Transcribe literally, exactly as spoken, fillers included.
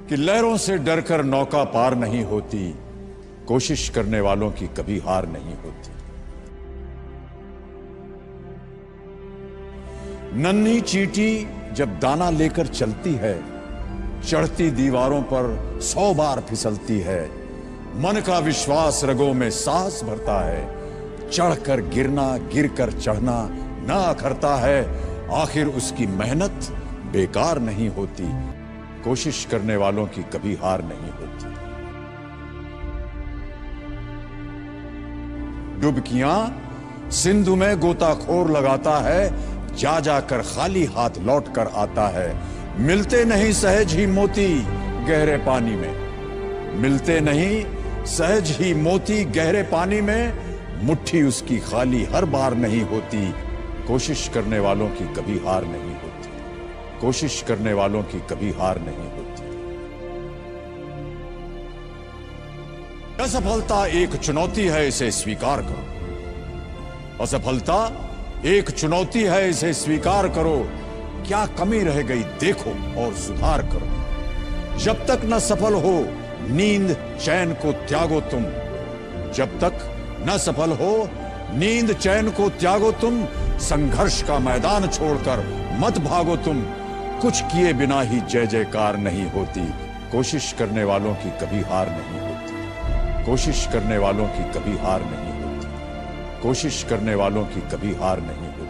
कि लहरों से डरकर नौका पार नहीं होती, कोशिश करने वालों की कभी हार नहीं होती। नन्ही चींटी जब दाना लेकर चलती है, चढ़ती दीवारों पर सौ बार फिसलती है। मन का विश्वास रगों में साहस भरता है, चढ़कर गिरना गिरकर चढ़ना ना अखरता है। आखिर उसकी मेहनत बेकार नहीं होती, कोशिश करने वालों की कभी हार नहीं होती। डुबकियां सिंधु में गोताखोर लगाता है, जा जाकर खाली हाथ लौट कर आता है। मिलते नहीं सहज ही मोती गहरे पानी में, मिलते नहीं सहज ही मोती गहरे पानी में। मुट्ठी उसकी खाली हर बार नहीं होती, कोशिश करने वालों की कभी हार नहीं होती, कोशिश करने वालों की कभी हार नहीं होती। असफलता एक चुनौती है, इसे स्वीकार करो। असफलता एक चुनौती है, इसे स्वीकार करो। क्या कमी रह गई देखो और सुधार करो। जब तक न सफल हो नींद चैन को त्यागो तुम, जब तक न सफल हो नींद चैन को त्यागो तुम। संघर्ष का मैदान छोड़कर मत भागो तुम, कुछ किए बिना ही जय जयकार नहीं होती। कोशिश करने वालों की कभी हार नहीं होती, कोशिश करने वालों की कभी हार नहीं होती, कोशिश करने वालों की कभी हार नहीं होती।